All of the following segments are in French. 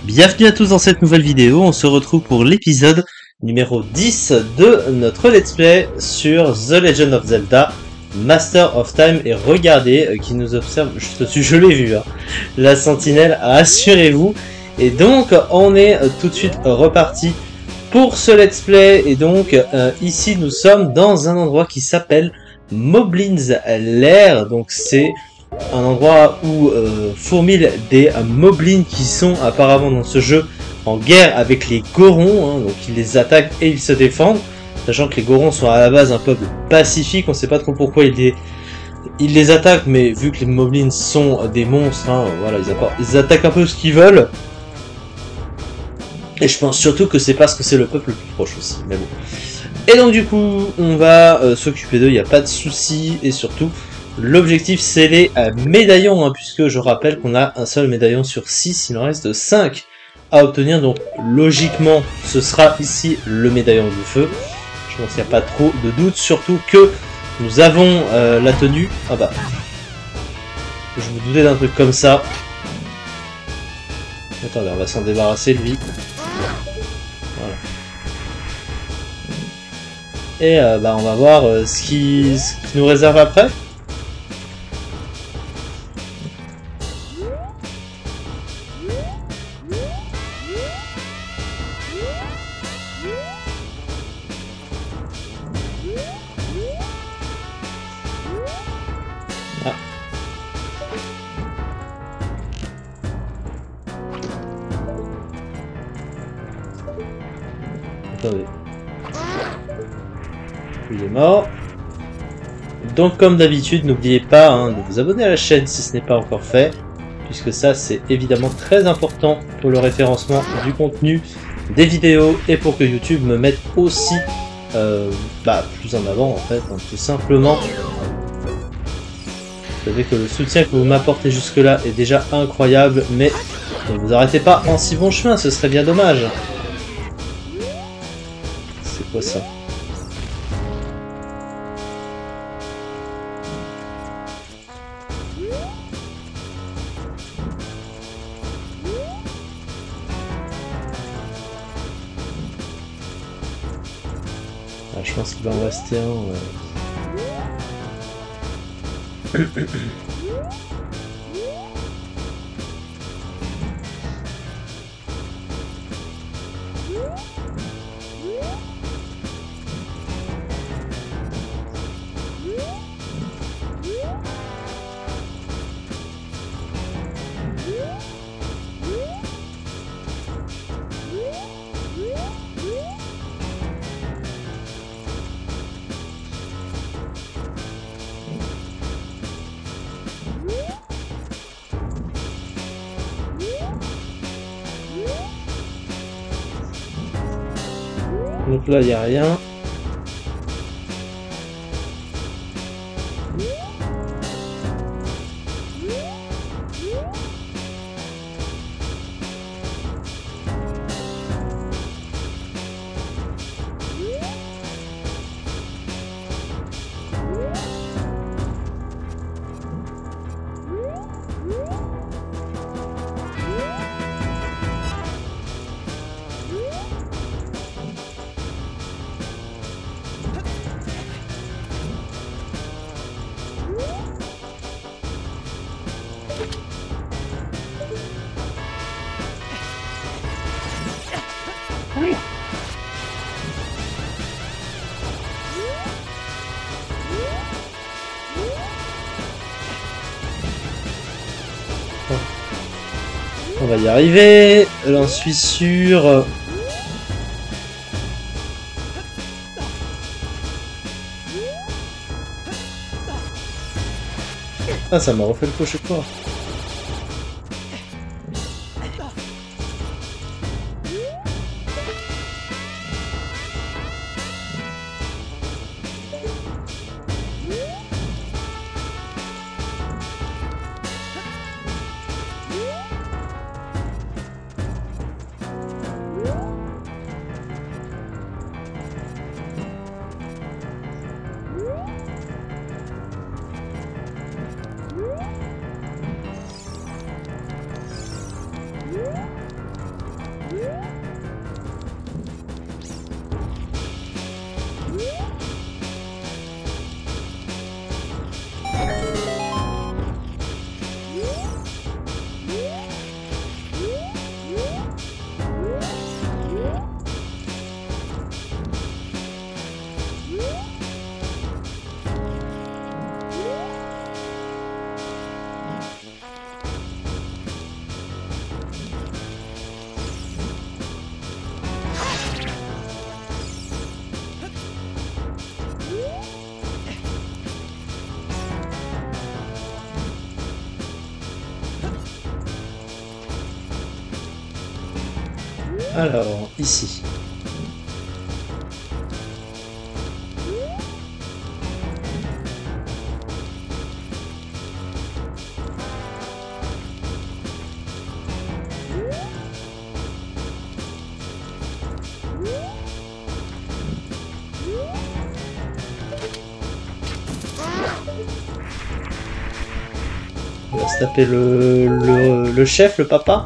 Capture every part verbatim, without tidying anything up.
Bienvenue à tous dans cette nouvelle vidéo, on se retrouve pour l'épisode numéro dix de notre let's play sur The Legend of Zelda Master of Time. Et regardez euh, qui nous observe juste au-dessus, je l'ai vu, hein, la sentinelle, assurez-vous. Et donc on est euh, tout de suite reparti pour ce let's play. Et donc euh, ici nous sommes dans un endroit qui s'appelle Moblin's Lair. Donc c'est un endroit où euh, fourmillent des euh, moblins qui sont apparemment dans ce jeu en guerre avec les Gorons, hein, donc ils les attaquent et ils se défendent, sachant que les Gorons sont à la base un peuple pacifique, on sait pas trop pourquoi ils les, ils les attaquent, mais vu que les moblins sont des monstres, hein, voilà, ils, ils attaquent un peu ce qu'ils veulent, et je pense surtout que c'est parce que c'est le peuple le plus proche aussi, mais bon. Et donc du coup, on va euh, s'occuper d'eux, il n'y a pas de souci, et surtout, l'objectif c'est les euh, médaillons, hein, puisque je rappelle qu'on a un seul médaillon sur six, il en reste cinq à obtenir, donc logiquement ce sera ici le médaillon du feu. Je pense qu'il n'y a pas trop de doute, surtout que nous avons euh, la tenue. Ah bah, je me doutais d'un truc comme ça. Attendez, on va s'en débarrasser lui. Voilà. Et euh, bah on va voir euh, ce qui, ce qui nous réserve après. Ah. Attendez. Il est mort. Donc comme d'habitude, n'oubliez pas hein, de vous abonner à la chaîne si ce n'est pas encore fait, puisque ça c'est évidemment très important pour le référencement du contenu, des vidéos, et pour que YouTube me mette aussi euh, bah, plus en avant en fait, hein, tout simplement. Vous savez que le soutien que vous m'apportez jusque là est déjà incroyable, mais ne vous arrêtez pas en si bon chemin, ce serait bien dommage. C'est quoi ça? Ah, je pense qu'il va en rester un. Ouais. Donc là, il n'y a rien. On va y arriver, j'en suis sûr. Ah, ça m'a refait le coup chez toi. Alors, ici. On va se taper le, le, le chef, le papa.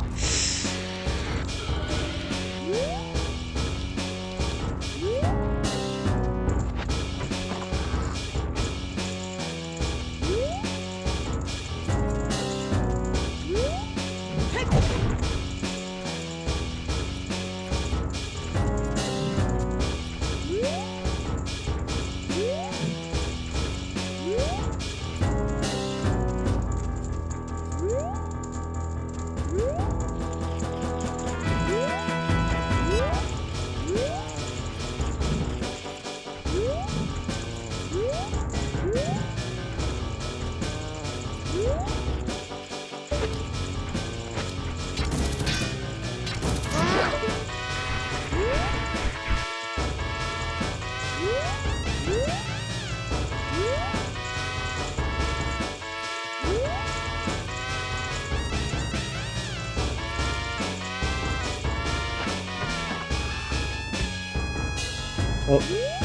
Oh.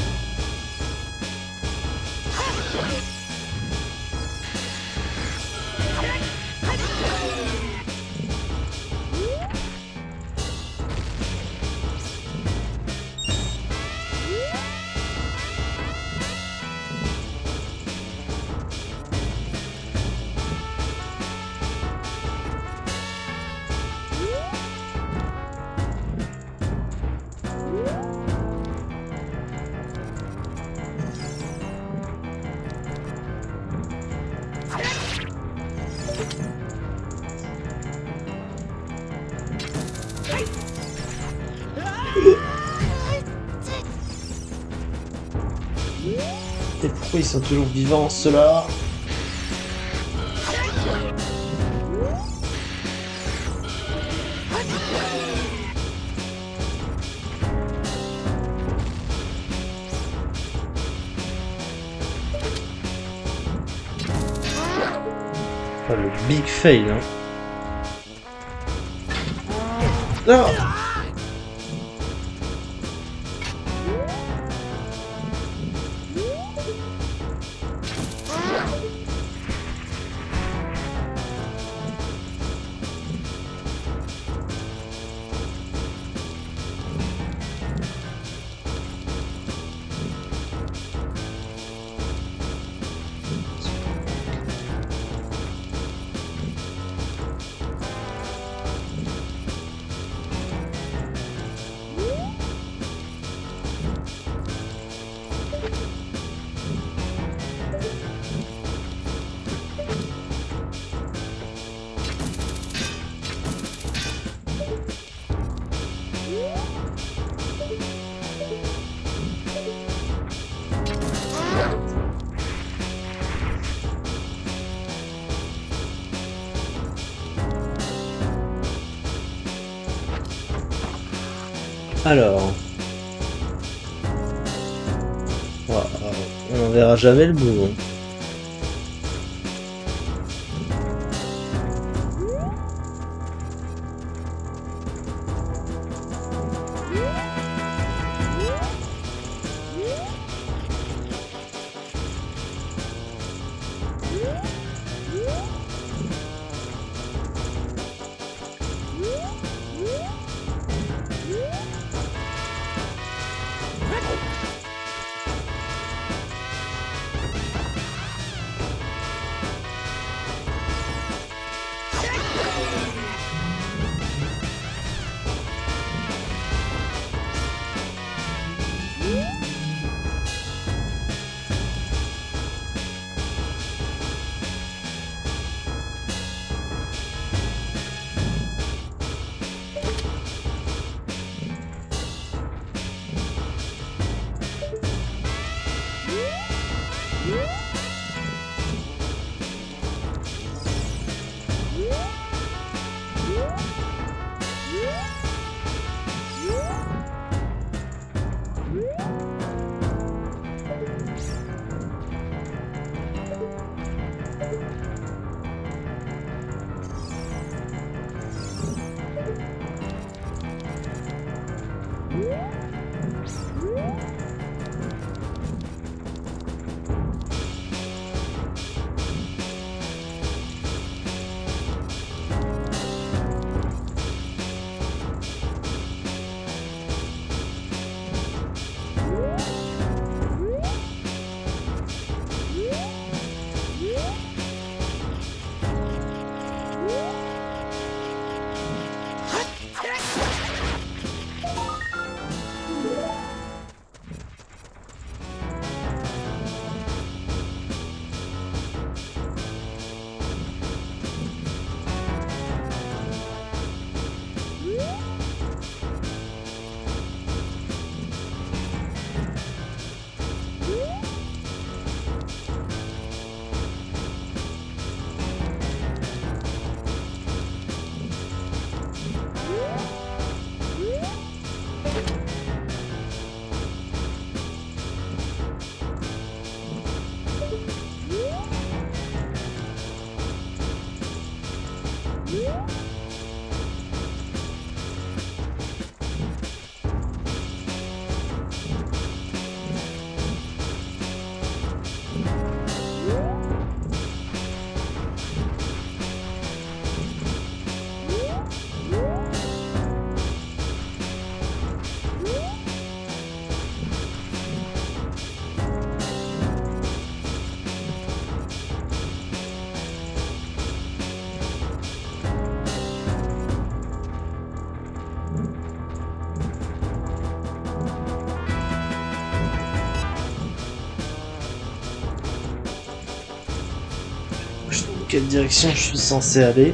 Et pourquoi ils sont toujours vivants, ceux-là? Oh, le big fail, hein. Non! Alors, on n'en verra jamais le bout. Hein. Quelle direction je suis censé aller?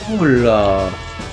Oh là.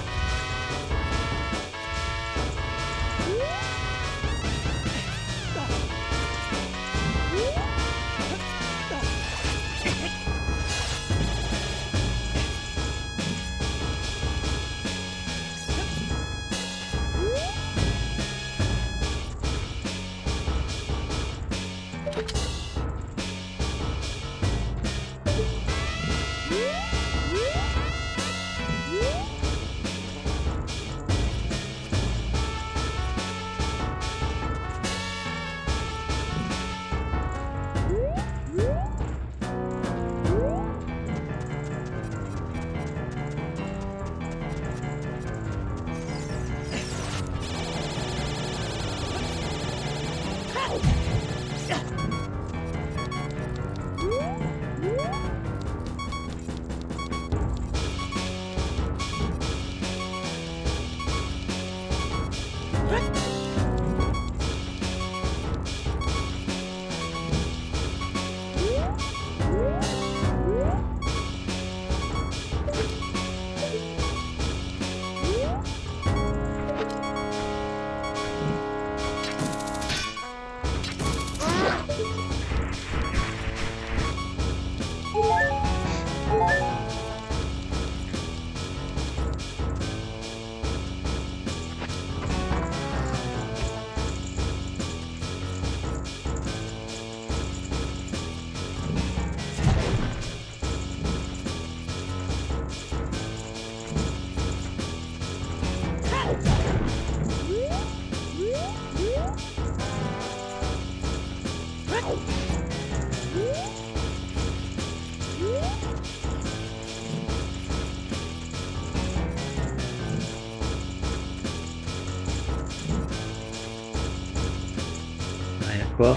Quoi?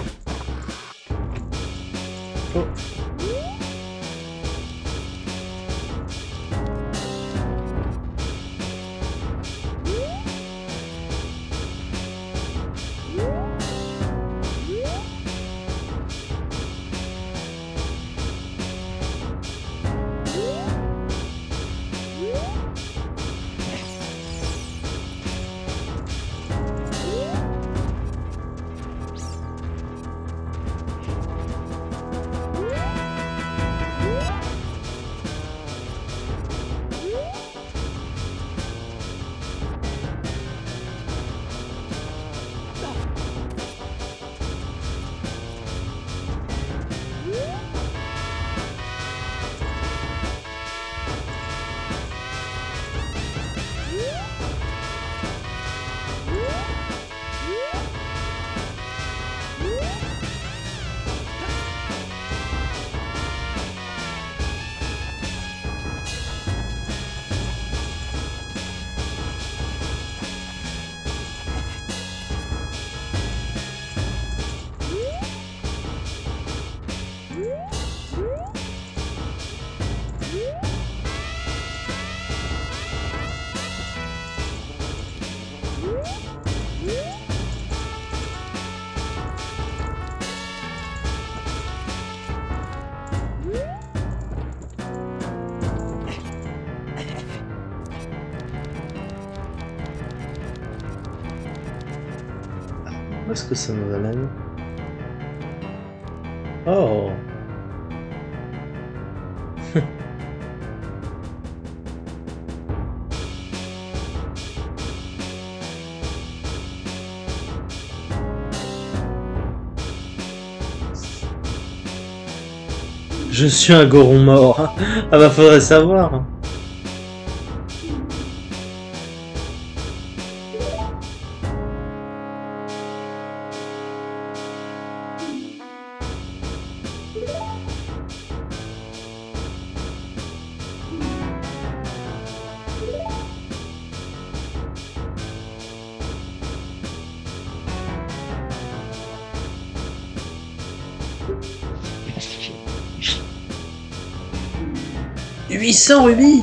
Oh. Où est-ce que ça nous amène? Oh! Je suis un goron mort. Ah bah faudrait savoir. huit cents rubis.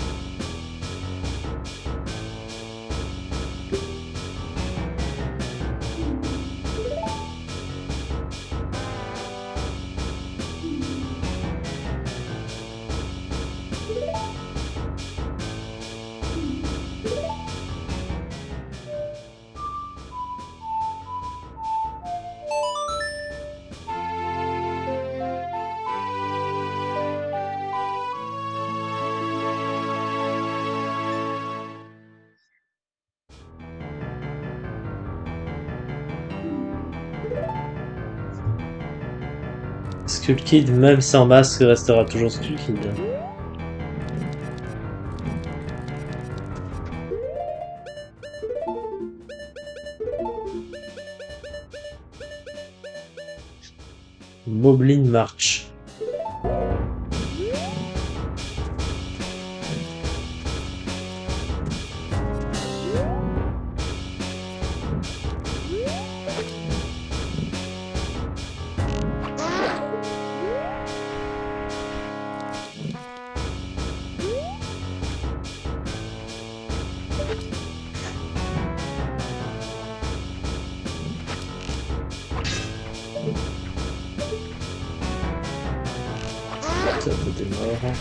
Skull Kid, même sans masque, restera toujours Skull Kid. Moblin March. Ça, t'es mort.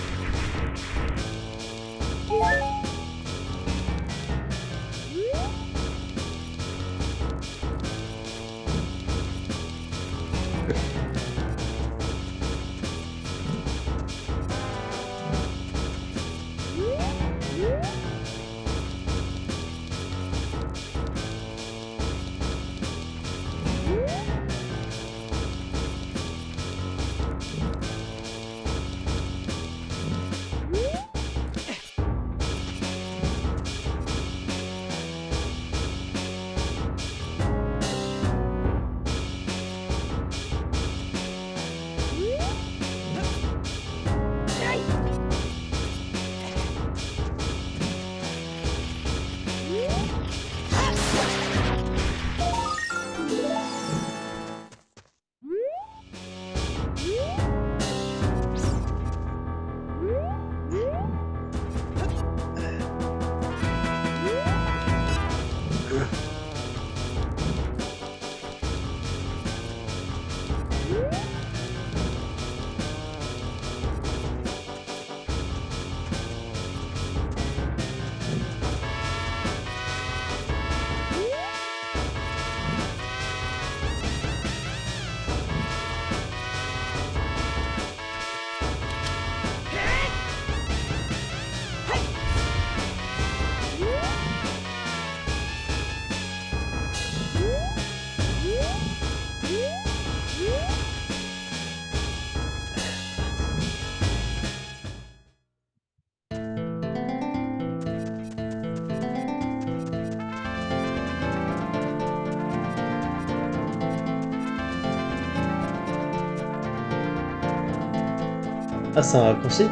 Ah, c'est un raccourci?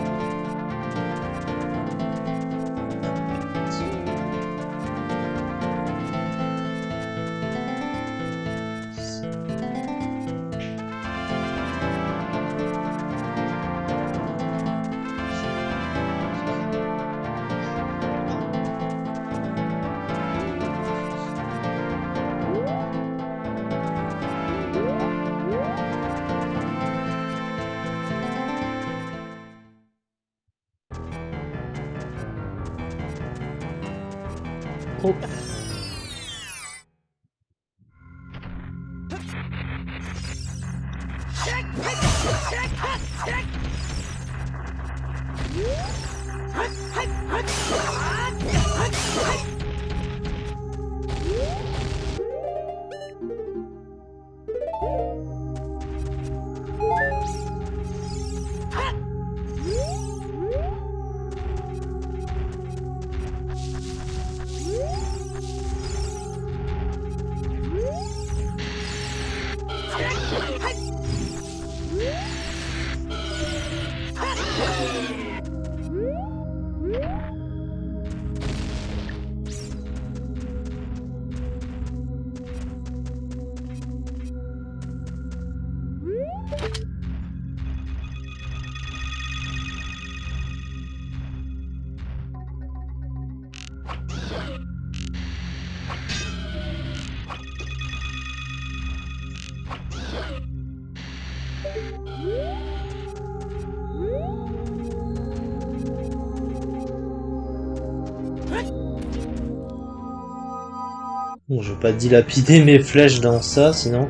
Oh. Bon, je veux pas dilapider mes flèches dans ça, sinon...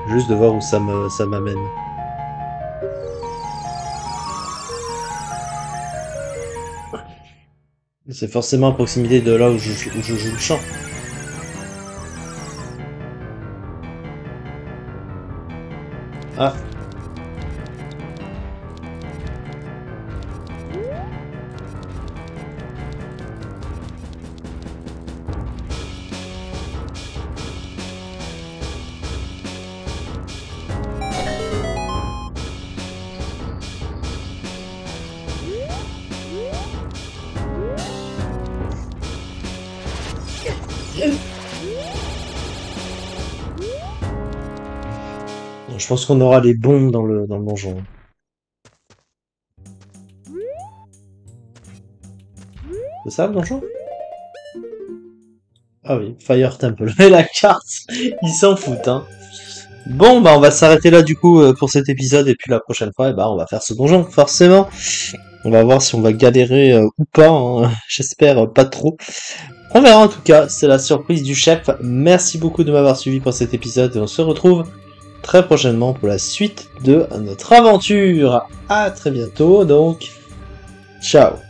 juste de voir où ça me ça m'amène. C'est forcément à proximité de là où je, où je joue le chant. Ah. Je pense qu'on aura les bombes dans le, dans le donjon. C'est ça le donjon? Ah oui, Fire Temple. Et la carte, ils s'en foutent, hein. Bon, bah on va s'arrêter là du coup euh, pour cet épisode, et puis la prochaine fois, eh bah, on va faire ce donjon, forcément. On va voir si on va galérer euh, ou pas, hein. J'espère euh, pas trop. On verra en tout cas, c'est la surprise du chef. Merci beaucoup de m'avoir suivi pour cet épisode, et on se retrouve très prochainement pour la suite de notre aventure. À très bientôt, donc, ciao.